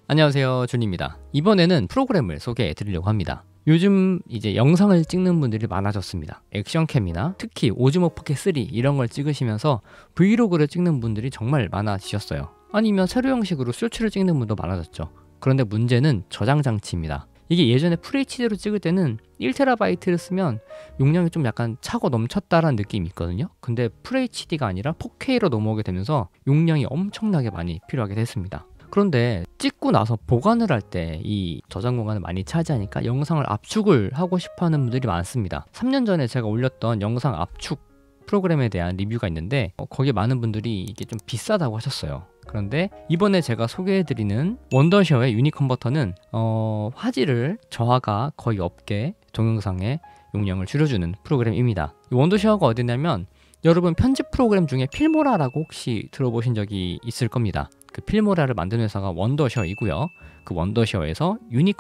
안녕하세요, 준입니다. 이번에는 프로그램을 소개해 드리려고 합니다. 요즘 이제 영상을 찍는 분들이 많아졌습니다. 액션캠이나 특히 오즈모 포켓 3 이런 걸 찍으시면서 브이로그를 찍는 분들이 정말 많아지셨어요. 아니면 세로 형식으로 쇼츠를 찍는 분도 많아졌죠. 그런데 문제는 저장 장치입니다. 이게 예전에 FHD로 찍을 때는 1TB를 쓰면 용량이 좀 약간 차고 넘쳤다라는 느낌이 있거든요. 근데 FHD가 아니라 4K로 넘어오게 되면서 용량이 엄청나게 많이 필요하게 됐습니다. 그런데 찍고 나서 보관을 할 때 이 저장 공간을 많이 차지하니까 영상을 압축을 하고 싶어 하는 분들이 많습니다. 3년 전에 제가 올렸던 영상 압축 프로그램에 대한 리뷰가 있는데 거기에 많은 분들이 이게 좀 비싸다고 하셨어요. 그런데 이번에 제가 소개해드리는 원더쉐어의 유니컨버터는 화질을 저하가 거의 없게 동영상의 용량을 줄여주는 프로그램입니다. 이 원더쉐어가 어디냐면 여러분 편집 프로그램 중에 필모라라고 혹시 들어보신 적이 있을 겁니다. 그 필모라를 만든 회사가 원더쉐어이고요. 그 원더쉐어에서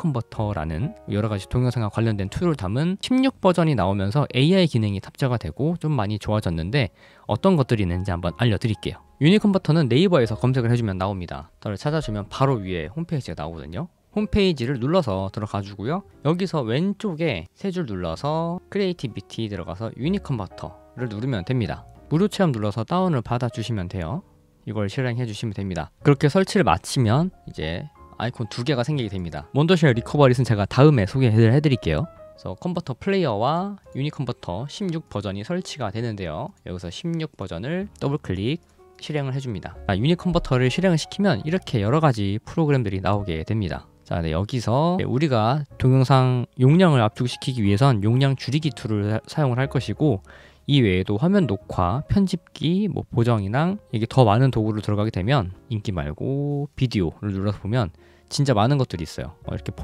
유니컨버터라는 여러가지 동영상과 관련된 툴을 담은 16 버전이 나오면서 AI 기능이 탑재가 되고 좀 많이 좋아졌는데 어떤 것들이 있는지 한번 알려드릴게요. 유니컨버터는 네이버에서 검색을 해주면 나옵니다. 저를 찾아주면 바로 위에 홈페이지가 나오거든요. 홈페이지를 눌러서 들어가 주고요. 여기서 왼쪽에 세 줄 눌러서 크리에이티비티 들어가서 유니컨버터를 누르면 됩니다. 무료 체험 눌러서 다운을 받아 주시면 돼요. 이걸 실행해 주시면 됩니다. 그렇게 설치를 마치면 이제 아이콘 2개가 생기게 됩니다. 원더쉐어 리커버릿은 제가 다음에 소개해 드릴게요. 그래서 컨버터 플레이어와 유니컨버터 16 버전이 설치가 되는데요. 여기서 16 버전을 더블 클릭 실행을 해줍니다. 유니컨버터를 실행을 시키면 이렇게 여러가지 프로그램들이 나오게 됩니다. 자, 네, 여기서 우리가 동영상 용량을 압축시키기 위해선 용량 줄이기 툴을 사용을 할 것이고, 이 외에도 화면 녹화, 편집기, 보정이랑 이게 더 많은 도구로 들어가게 되면 인기 말고 비디오를 눌러서 보면 진짜 많은 것들이 있어요. 이렇게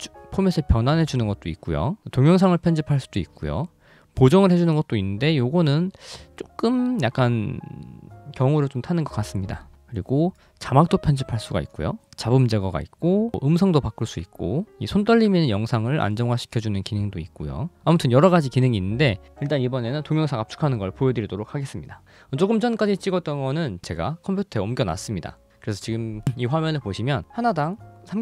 포맷을 변환해 주는 것도 있고요. 동영상을 편집할 수도 있고요. 보정을 해주는 것도 있는데 요거는 조금 약간 경우를 좀 타는 것 같습니다. 그리고 자막도 편집할 수가 있고요. 잡음 제거가 있고 음성도 바꿀 수 있고 이 손 떨리는 영상을 안정화시켜주는 기능도 있고요. 아무튼 여러가지 기능이 있는데 일단 이번에는 동영상 압축하는 걸 보여드리도록 하겠습니다. 조금 전까지 찍었던 거는 제가 컴퓨터에 옮겨놨습니다. 그래서 지금 이 화면을 보시면 하나당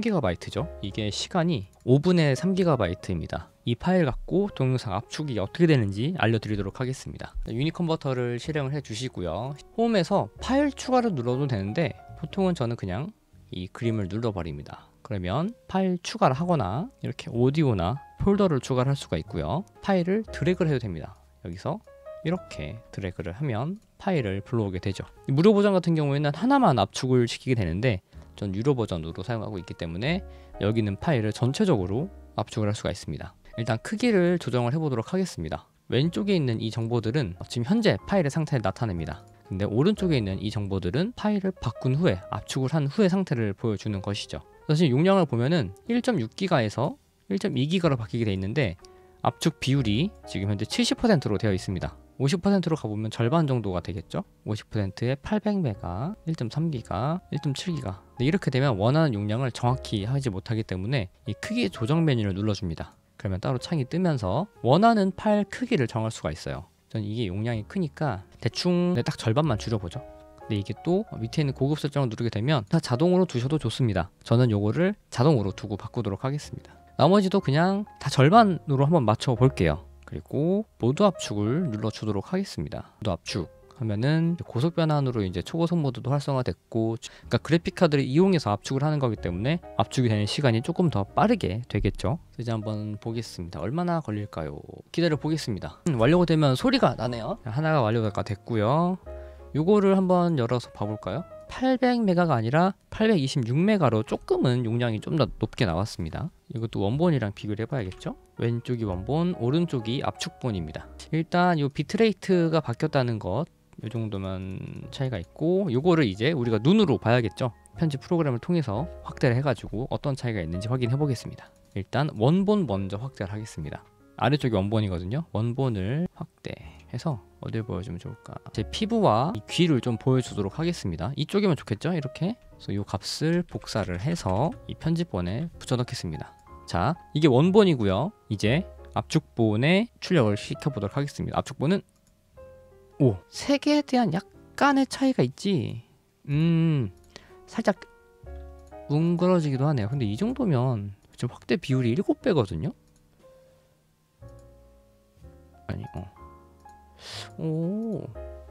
3GB죠. 이게 시간이 5분의 3GB입니다. 이 파일 갖고 동영상 압축이 어떻게 되는지 알려드리도록 하겠습니다. 유니컨버터를 실행을 해 주시고요. 홈에서 파일 추가를 눌러도 되는데 보통은 저는 그냥 이 그림을 눌러버립니다. 그러면 파일 추가를 하거나 이렇게 오디오나 폴더를 추가를 할 수가 있고요. 파일을 드래그를 해도 됩니다. 여기서 이렇게 드래그를 하면 파일을 불러오게 되죠. 무료 버전 같은 경우에는 하나만 압축을 시키게 되는데 전 유료 버전으로 사용하고 있기 때문에 여기 있는 파일을 전체적으로 압축을 할 수가 있습니다. 일단 크기를 조정을 해보도록 하겠습니다. 왼쪽에 있는 이 정보들은 지금 현재 파일의 상태를 나타냅니다. 근데 오른쪽에 있는 이 정보들은 파일을 바꾼 후에 압축을 한 후의 상태를 보여주는 것이죠. 사실 용량을 보면은 1.6GB에서 1.2GB로 바뀌게 되어 있는데 압축 비율이 지금 현재 70%로 되어 있습니다. 50%로 가보면 절반 정도가 되겠죠. 50%에 800MB, 1.3GB, 1.7GB. 이렇게 되면 원하는 용량을 정확히 하지 못하기 때문에 이 크기 조정 메뉴를 눌러줍니다. 그러면 따로 창이 뜨면서 원하는 파일 크기를 정할 수가 있어요. 전 이게 용량이 크니까 대충 딱 절반만 줄여보죠. 근데 이게 또 밑에 있는 고급 설정을 누르게 되면 다 자동으로 두셔도 좋습니다. 저는 요거를 자동으로 두고 바꾸도록 하겠습니다. 나머지도 그냥 다 절반으로 한번 맞춰 볼게요. 그리고 모드 압축을 눌러주도록 하겠습니다. 모드 압축 하면은 고속 변환으로 이제 초고속 모드도 활성화됐고, 그러니까 그래픽 카드를 이용해서 압축을 하는 거기 때문에 압축이 되는 시간이 조금 더 빠르게 되겠죠. 이제 한번 보겠습니다. 얼마나 걸릴까요? 기다려 보겠습니다. 완료가 되면 소리가 나네요. 하나가 완료가 됐고요. 요거를 한번 열어서 봐볼까요? 800메가가 아니라 826메가로 조금은 용량이 좀 더 높게 나왔습니다. 이것도 원본이랑 비교를 해봐야겠죠? 왼쪽이 원본, 오른쪽이 압축본입니다. 일단 이 비트레이트가 바뀌었다는 것, 이 정도면 차이가 있고, 요거를 이제 우리가 눈으로 봐야겠죠? 편집 프로그램을 통해서 확대를 해가지고 어떤 차이가 있는지 확인해 보겠습니다. 일단 원본 먼저 확대를 하겠습니다. 아래쪽이 원본이거든요. 원본을 확대해서 어딜 보여주면 좋을까? 제 피부와 이 귀를 좀 보여주도록 하겠습니다. 이쪽이면 좋겠죠? 이렇게. 그래서 이 값을 복사를 해서 이 편집본에 붙여넣겠습니다. 자, 이게 원본이고요. 이제 압축본에 출력을 시켜보도록 하겠습니다. 압축본은 색에 대한 약간의 차이가 있지. 살짝 뭉그러지기도 하네요. 근데 이 정도면 지금 확대 비율이 7배거든요. 아니 오,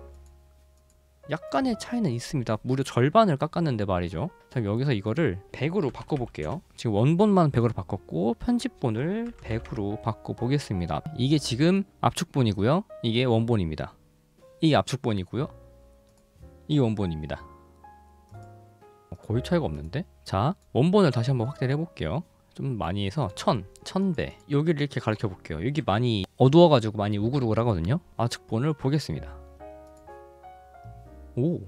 약간의 차이는 있습니다. 무려 절반을 깎았는데 말이죠. 자, 여기서 이거를 100으로 바꿔볼게요. 지금 원본만 100으로 바꿨고 편집본을 100으로 바꿔보겠습니다. 이게 지금 압축본이고요. 이게 원본입니다. 이게 압축본이고요. 이게 원본입니다. 거의 차이가 없는데? 자, 원본을 다시 한번 확대를 해볼게요. 좀 많이 해서 1000배 여기를 이렇게 가르쳐 볼게요. 여기 많이 어두워가지고 많이 우글우글 하거든요. 압축본을 보겠습니다. 오,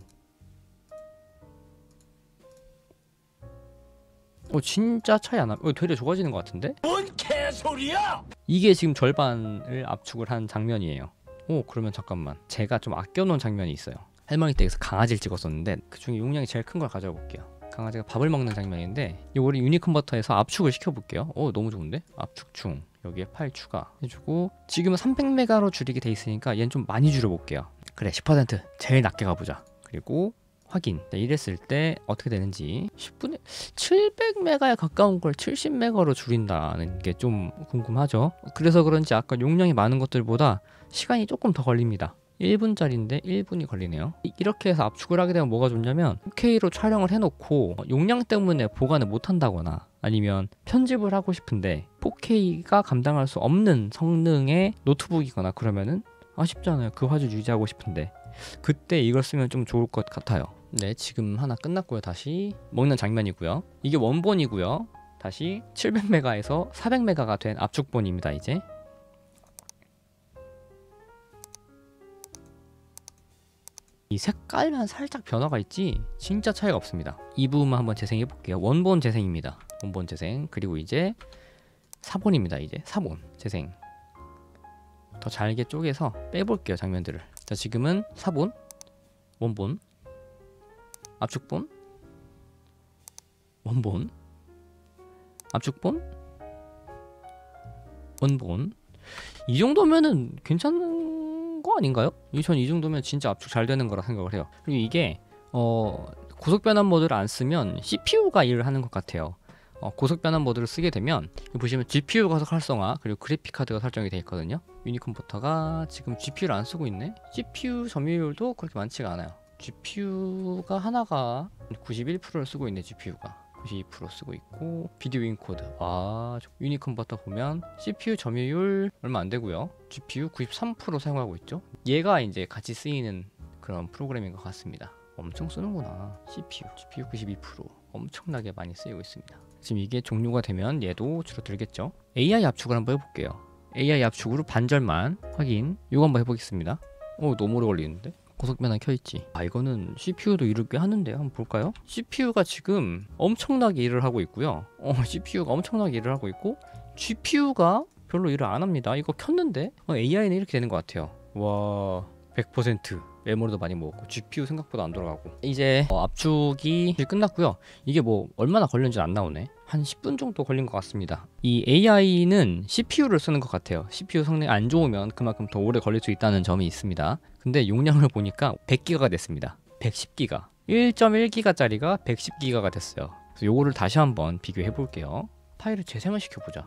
진짜 차이 안 나. 되게 좋아지는 것 같은데? 뭔 개소리야! 이게 지금 절반을 압축을 한 장면이에요. 그러면 잠깐만, 제가 좀 아껴놓은 장면이 있어요. 할머니 댁에서 강아지를 찍었었는데 그 중에 용량이 제일 큰 걸 가져와 볼게요. 강아지가 밥을 먹는 장면인데 이거를 유니컨버터에서 압축을 시켜볼게요. 너무 좋은데? 압축충 여기에 파일 추가 해주고, 지금은 300메가로 줄이게 돼 있으니까 얘는 좀 많이 줄여볼게요. 그래, 10% 제일 낮게 가보자. 그리고 확인. 이랬을 때 어떻게 되는지. 10분에 700메가에 가까운 걸 70메가로 줄인다는 게 좀 궁금하죠. 그래서 그런지 아까 용량이 많은 것들보다 시간이 조금 더 걸립니다. 1분짜리인데 1분이 걸리네요. 이렇게 해서 압축을 하게 되면 뭐가 좋냐면 4K로 촬영을 해놓고 용량 때문에 보관을 못한다거나 아니면 편집을 하고 싶은데 4K가 감당할 수 없는 성능의 노트북이거나 그러면은 아쉽잖아요. 그 화질 유지하고 싶은데 그때 이걸 쓰면 좀 좋을 것 같아요. 네, 지금 하나 끝났고요. 다시 먹는 장면이고요. 이게 원본이고요. 다시 700메가에서 400메가가 된 압축본입니다. 이제 이 색깔만 살짝 변화가 있지 진짜 차이가 없습니다. 이 부분만 한번 재생해 볼게요. 원본 재생입니다. 원본 재생. 그리고 이제 사본입니다. 이제 사본 재생. 더 잘게 쪼개서 빼볼게요. 장면들을. 자, 지금은 사본, 원본, 압축본, 원본, 압축본, 원본. 이 정도면은 괜찮은 거 아닌가요? 전 이 정도면 진짜 압축 잘 되는 거라 생각을 해요. 그리고 이게 고속 변환 모드를 안 쓰면 CPU가 일을 하는 것 같아요. 고속 변환 모드를 쓰게 되면 보시면 GPU 가속 활성화 그리고 그래픽 카드가 설정이 되어 있거든요. 유니컨버터가 지금 GPU를 안 쓰고 있네. CPU 점유율도 그렇게 많지가 않아요. GPU가 하나가 91%를 쓰고 있네. GPU가 92% 쓰고 있고, 비디오 인코드. 유니컨버터 보면 CPU 점유율 얼마 안 되고요. GPU 93% 사용하고 있죠. 얘가 이제 같이 쓰이는 그런 프로그램인 것 같습니다. 엄청 쓰는구나. GPU 92% 엄청나게 많이 쓰이고 있습니다. 지금 이게 종료가 되면 얘도 줄어들겠죠. AI 압축을 한번 해볼게요. AI 압축으로 반절만 확인. 이거 한번 해보겠습니다. 너무 오래 걸리는데? 고속 변환 켜있지. 이거는 CPU도 일을 꽤 하는데요. 한번 볼까요? CPU가 지금 엄청나게 일을 하고 있고요. CPU가 엄청나게 일을 하고 있고 GPU가 별로 일을 안 합니다. 이거 켰는데 AI는 이렇게 되는 것 같아요. 와, 100% 메모리도 많이 먹었고 GPU 생각보다 안 돌아가고. 이제 압축이 끝났고요. 이게 뭐 얼마나 걸렸는지 안 나오네. 한 10분 정도 걸린 것 같습니다. 이 AI는 CPU를 쓰는 것 같아요. CPU 성능이 안 좋으면 그만큼 더 오래 걸릴 수 있다는 점이 있습니다. 근데 용량을 보니까 100기가가 됐습니다. 110기가 1.1기가짜리가 110기가가 됐어요. 그래서 요거를 다시 한번 비교해 볼게요. 파일을 재생을 시켜보자.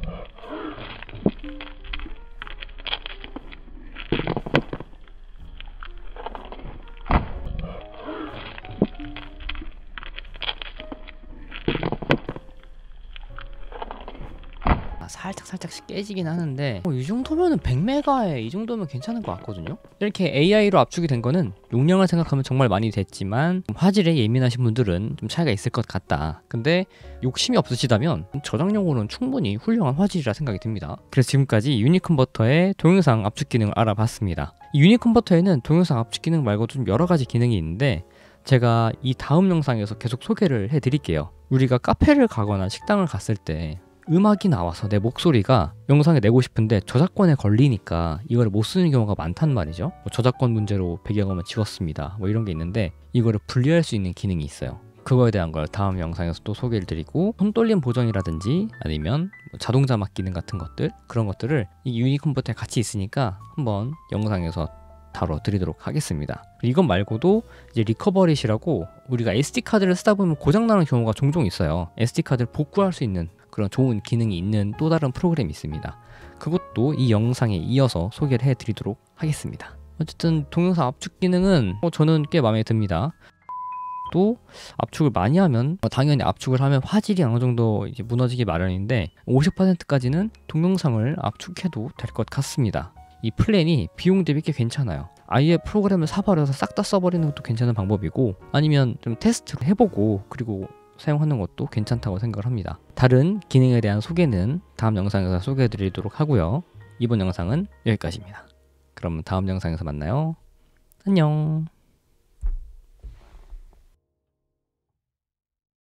살짝씩 깨지긴 하는데 이 정도면은 100메가에 이 정도면 괜찮은 것 같거든요. 이렇게 AI로 압축이 된 거는 용량을 생각하면 정말 많이 됐지만 화질에 예민하신 분들은 좀 차이가 있을 것 같다. 근데 욕심이 없으시다면 저장용으로는 충분히 훌륭한 화질이라 생각이 듭니다. 그래서 지금까지 유니컨버터의 동영상 압축 기능을 알아봤습니다. 이 유니컨버터에는 동영상 압축 기능 말고도 좀 여러 가지 기능이 있는데 제가 이 다음 영상에서 계속 소개를 해드릴게요. 우리가 카페를 가거나 식당을 갔을 때 음악이 나와서 내 목소리가 영상에 내고 싶은데 저작권에 걸리니까 이거를 못 쓰는 경우가 많단 말이죠. 저작권 문제로 배경음을 지웠습니다. 이런 게 있는데 이거를 분리할 수 있는 기능이 있어요. 그거에 대한 걸 다음 영상에서 또 소개를 드리고, 손떨림 보정이라든지 아니면 자동 자막 기능 같은 것들, 그런 것들을 이 유니컨버터에 같이 있으니까 한번 영상에서 다뤄드리도록 하겠습니다. 이것 말고도 이제 리커버릿이라고 우리가 SD카드를 쓰다 보면 고장나는 경우가 종종 있어요. SD카드를 복구할 수 있는 그런 좋은 기능이 있는 또 다른 프로그램이 있습니다. 그것도 이 영상에 이어서 소개를 해드리도록 하겠습니다. 어쨌든 동영상 압축 기능은 저는 꽤 마음에 듭니다. 또 압축을 많이 하면 당연히 압축을 하면 화질이 어느 정도 이제 무너지기 마련인데 50%까지는 동영상을 압축해도 될 것 같습니다. 이 플랜이 비용 대비 꽤 괜찮아요. 아예 프로그램을 사버려서 싹 다 써버리는 것도 괜찮은 방법이고, 아니면 좀 테스트를 해보고 그리고 사용하는 것도 괜찮다고 생각을 합니다. 다른 기능에 대한 소개는 다음 영상에서 소개해드리도록 하고요. 이번 영상은 여기까지입니다. 그럼 다음 영상에서 만나요. 안녕.